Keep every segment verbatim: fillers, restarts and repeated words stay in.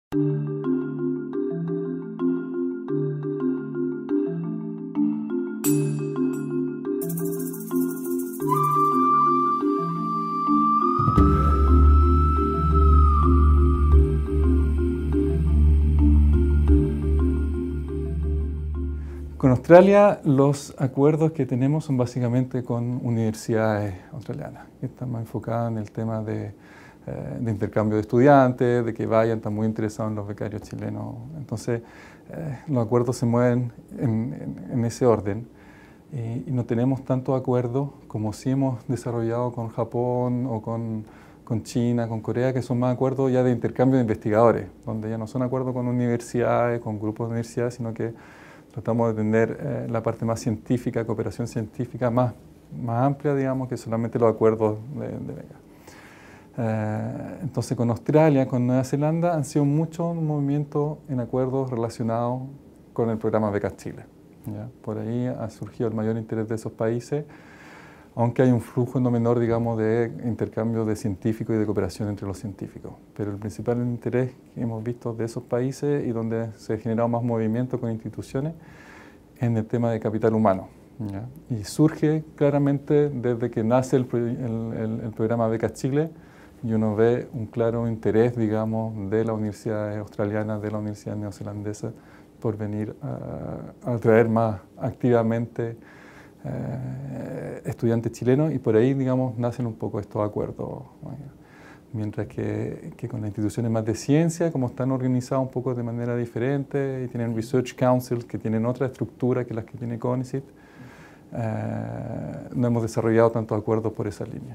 Con Australia, los acuerdos que tenemos son básicamente con universidades australianas, que están más enfocadas en el tema de, eh, de intercambio de estudiantes, de que vayan, están muy interesados en los becarios chilenos. Entonces, eh, los acuerdos se mueven en, en, en ese orden y, y no tenemos tantos acuerdos como sí hemos desarrollado con Japón o con, con China, con Corea, que son más acuerdos ya de intercambio de investigadores, donde ya no son acuerdos con universidades, con grupos de universidades, sino que tratamos de tener eh, la parte más científica, cooperación científica más, más amplia, digamos, que solamente los acuerdos de, de beca. Eh, entonces, con Australia, con Nueva Zelanda, han sido muchos movimientos en acuerdos relacionados con el programa Becas Chile, ¿ya? Por ahí ha surgido el mayor interés de esos países, aunque hay un flujo no menor, digamos, de intercambio de científicos y de cooperación entre los científicos. Pero el principal interés que hemos visto de esos países y donde se ha generado más movimiento con instituciones en el tema de capital humano, ¿ya? Y surge claramente desde que nace el, el, el, el programa Becas Chile y uno ve un claro interés, digamos, de las universidades australianas, de la universidad neozelandesa, por venir a, a traer más activamente Eh, estudiantes chilenos, y por ahí, digamos, nacen un poco estos acuerdos. Mientras que, que con las instituciones más de ciencia, como están organizadas un poco de manera diferente y tienen Research Council, que tienen otra estructura que las que tiene CONICET, eh, no hemos desarrollado tantos acuerdos por esa línea.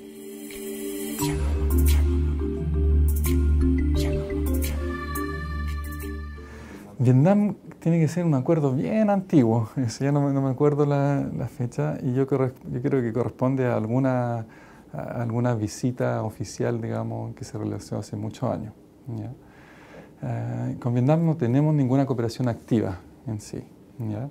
Vietnam tiene que ser un acuerdo bien antiguo, eso ya no, no me acuerdo la, la fecha, y yo, yo creo que corresponde a alguna, a alguna visita oficial, digamos, que se realizó hace muchos años, ¿ya? Eh, con Vietnam no tenemos ninguna cooperación activa en sí, ¿ya?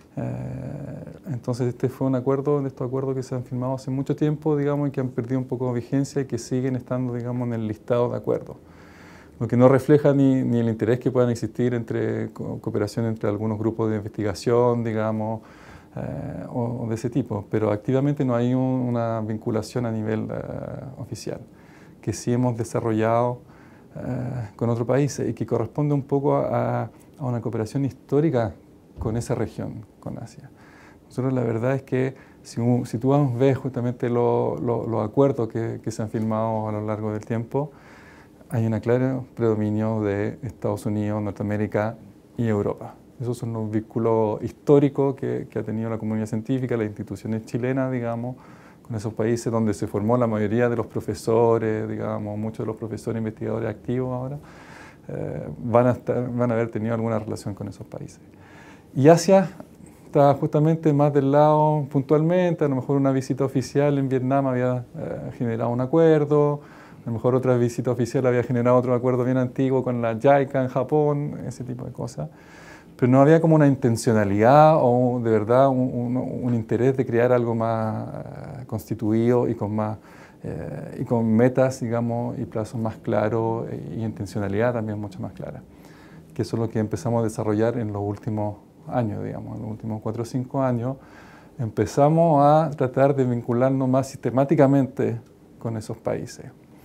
Eh, entonces este fue un acuerdo, de estos acuerdos que se han firmado hace mucho tiempo, digamos, y que han perdido un poco de vigencia y que siguen estando, digamos, en el listado de acuerdos. Lo que no refleja ni, ni el interés que puedan existir entre co cooperación entre algunos grupos de investigación, digamos, eh, o, o de ese tipo, pero activamente no hay un, una vinculación a nivel uh, oficial, que sí hemos desarrollado uh, con otros países y que corresponde un poco a, a una cooperación histórica con esa región, con Asia. Nosotros la verdad es que si, si tú ves justamente los lo, lo acuerdos que, que se han firmado a lo largo del tiempo, hay un claro predominio de Estados Unidos, Norteamérica y Europa. Esos son los vínculos históricos que, que ha tenido la comunidad científica, las instituciones chilenas, digamos, con esos países donde se formó la mayoría de los profesores, digamos, muchos de los profesores investigadores activos ahora, eh, van, a estar, van a haber tenido alguna relación con esos países. Y Asia está justamente más del lado puntualmente, a lo mejor una visita oficial en Vietnam había eh, generado un acuerdo, a lo mejor otra visita oficial había generado otro acuerdo bien antiguo con la JICA en Japón, ese tipo de cosas. Pero no había como una intencionalidad o de verdad un, un, un interés de crear algo más uh, constituido y con, más, eh, y con metas, digamos, y plazos más claros y intencionalidad también mucho más clara. Que eso es lo que empezamos a desarrollar en los últimos años, digamos, en los últimos cuatro o cinco años. Empezamos a tratar de vincularnos más sistemáticamente con esos países.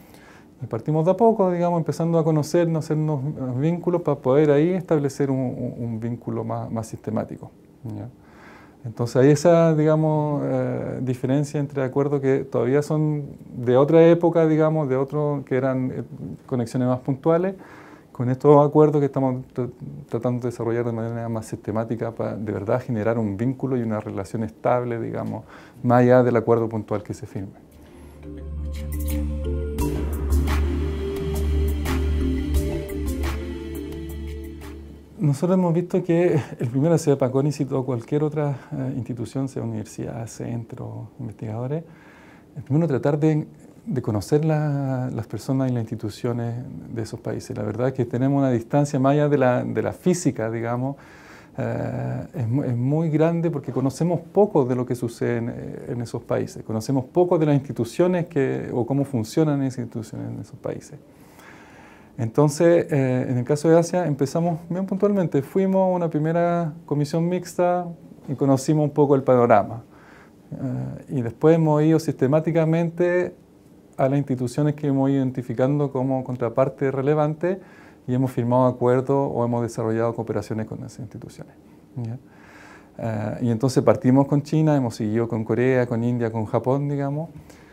Y partimos de a poco, digamos, empezando a conocernos, hacernos vínculos para poder ahí establecer un, un, un vínculo más, más sistemático, ¿ya? Entonces hay esa, digamos, eh, diferencia entre acuerdos que todavía son de otra época, digamos, de otros que eran eh, conexiones más puntuales, con estos acuerdos que estamos tr tratando de desarrollar de manera más sistemática para de verdad generar un vínculo y una relación estable, digamos, más allá del acuerdo puntual que se firme. Nosotros hemos visto que el primero, sea para CONICET o cualquier otra eh, institución, sea universidad, centro, investigadores, el primero tratar de, de conocer la, las personas y las instituciones de esos países. La verdad es que tenemos una distancia más allá de la, de la física, digamos, eh, es, es muy grande porque conocemos poco de lo que sucede en, en esos países, conocemos poco de las instituciones que, o cómo funcionan esas instituciones en esos países. Entonces, eh, en el caso de Asia, empezamos bien puntualmente. Fuimos a una primera comisión mixta y conocimos un poco el panorama. Eh, y después hemos ido sistemáticamente a las instituciones que hemos ido identificando como contraparte relevante y hemos firmado acuerdos o hemos desarrollado cooperaciones con esas instituciones. ¿Ya? Uh, y entonces partimos con China, hemos seguido con Corea, con India, con Japón, digamos.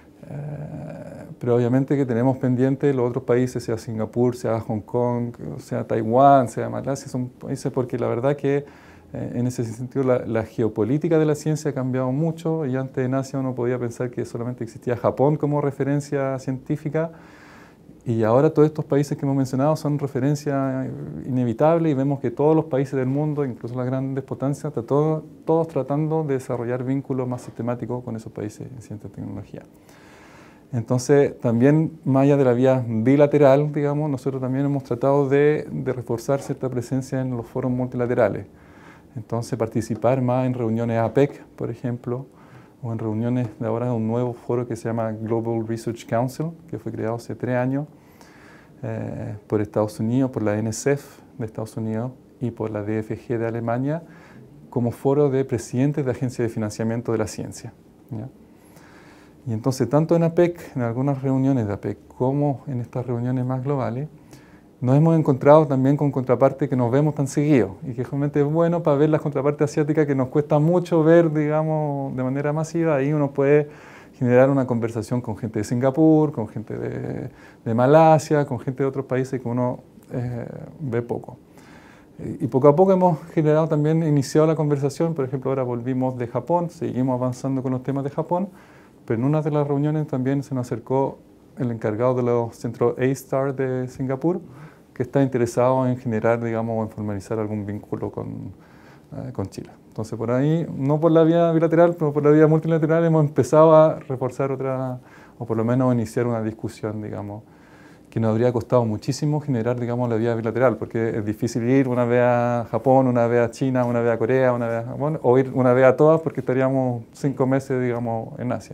Uh, pero obviamente que tenemos pendientes los otros países, sea Singapur, sea Hong Kong, sea Taiwán, sea Malasia, son países porque la verdad que eh, en ese sentido la, la geopolítica de la ciencia ha cambiado mucho y antes en Asia uno podía pensar que solamente existía Japón como referencia científica. Y ahora todos estos países que hemos mencionado son referencia inevitable y vemos que todos los países del mundo, incluso las grandes potencias, todos, todos tratando de desarrollar vínculos más sistemáticos con esos países en ciencia y tecnología. Entonces, también más allá de la vía bilateral, digamos, nosotros también hemos tratado de, de reforzar cierta presencia en los foros multilaterales. Entonces, participar más en reuniones A P E C, por ejemplo, o en reuniones de ahora un nuevo foro que se llama Global Research Council, que fue creado hace tres años eh, por Estados Unidos, por la N S F de Estados Unidos y por la D F G de Alemania, como foro de presidentes de agencias de financiamiento de la ciencia. ¿Ya? Y entonces, tanto en A P E C, en algunas reuniones de A P E C, como en estas reuniones más globales, nos hemos encontrado también con contrapartes que nos vemos tan seguidos y que realmente es bueno para ver las contrapartes asiáticas que nos cuesta mucho ver, digamos, de manera masiva. Ahí uno puede generar una conversación con gente de Singapur, con gente de, de Malasia, con gente de otros países que uno eh, ve poco. Y poco a poco hemos generado también, iniciado la conversación. Por ejemplo, ahora volvimos de Japón, seguimos avanzando con los temas de Japón, pero en una de las reuniones también se nos acercó el encargado de los centros A-STAR de Singapur, que está interesado en generar, digamos, o en formalizar algún vínculo con, eh, con Chile. Entonces, por ahí, no por la vía bilateral, pero por la vía multilateral, hemos empezado a reforzar otra, o por lo menos iniciar una discusión, digamos, que nos habría costado muchísimo generar, digamos, la vía bilateral, porque es difícil ir una vez a Japón, una vez a China, una vez a Corea, una vez a Japón, o ir una vez a todas, porque estaríamos cinco meses, digamos, en Asia.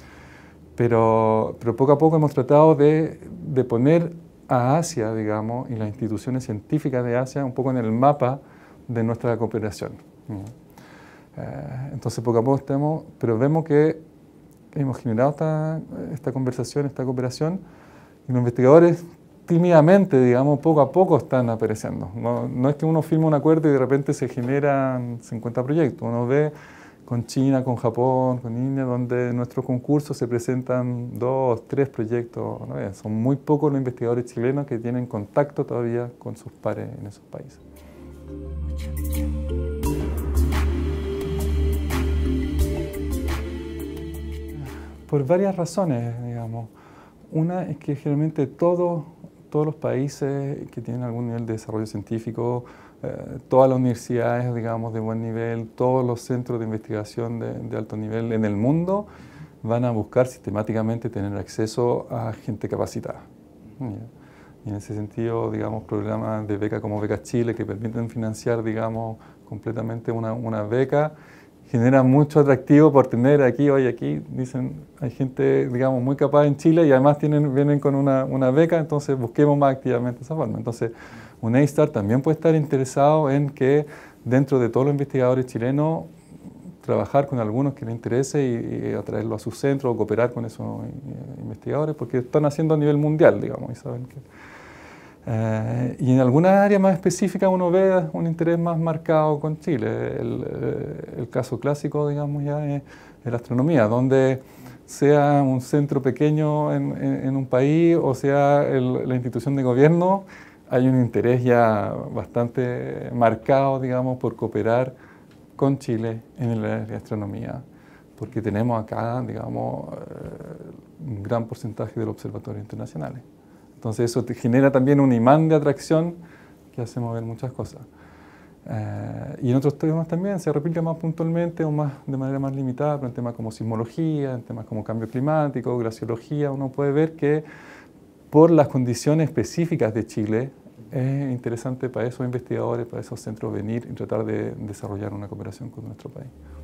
Pero, pero poco a poco hemos tratado de, de poner a Asia, digamos, y las instituciones científicas de Asia un poco en el mapa de nuestra cooperación. Eh, entonces, poco a poco estamos, pero vemos que hemos generado esta, esta conversación, esta cooperación, y los investigadores tímidamente, digamos, poco a poco están apareciendo. No, no es que uno firme un acuerdo y de repente se generan cincuenta proyectos. Uno ve con China, con Japón, con India, donde en nuestros concursos se presentan dos, tres proyectos. ¿No? Son muy pocos los investigadores chilenos que tienen contacto todavía con sus pares en esos países. Por varias razones, digamos. Una es que generalmente todos, todos los países que tienen algún nivel de desarrollo científico, Eh, todas las universidades, digamos, de buen nivel, todos los centros de investigación de, de alto nivel en el mundo van a buscar sistemáticamente tener acceso a gente capacitada. ¿Ya? Y en ese sentido, digamos, programas de beca como Becas Chile que permiten financiar, digamos, completamente una, una beca, generan mucho atractivo por tener aquí, hoy aquí, dicen, hay gente, digamos, muy capaz en Chile y además tienen, vienen con una, una beca, entonces busquemos más activamente esa forma. Entonces, un A-STAR también puede estar interesado en que dentro de todos los investigadores chilenos trabajar con algunos que les interese y, y atraerlo a su centro o cooperar con esos investigadores porque están haciendo a nivel mundial, digamos, y saben que... Eh, y en alguna área más específica uno ve un interés más marcado con Chile. El, el caso clásico, digamos, ya es, es la astronomía, donde sea un centro pequeño en, en, en un país o sea el, la institución de gobierno, hay un interés ya bastante marcado, digamos, por cooperar con Chile en el área de astronomía, porque tenemos acá, digamos, un gran porcentaje de los observatorios internacionales. Entonces eso te genera también un imán de atracción que hace mover muchas cosas. Eh, y en otros temas también se repite más puntualmente o más, de manera más limitada, pero en temas como sismología, en temas como cambio climático, glaciología, uno puede ver que por las condiciones específicas de Chile, es interesante para esos investigadores, para esos centros venir y tratar de desarrollar una cooperación con nuestro país.